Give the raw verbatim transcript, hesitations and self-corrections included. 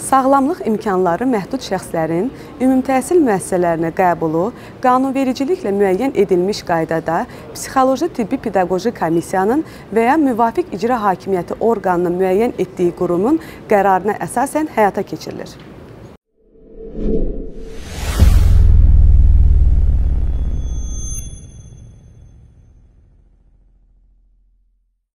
Sağlamlıq imkanları məhdud şəxslərin ümumtəhsil müəssisələrinə qəbulu qanunvericiliklə müəyyən edilmiş qaydada psixoloji tibbi pedaqoji komissiyanın və ya müvafiq icra hakimiyyəti orqanının müəyyən etdiyi qurumun qərarına əsasən həyata keçirilir.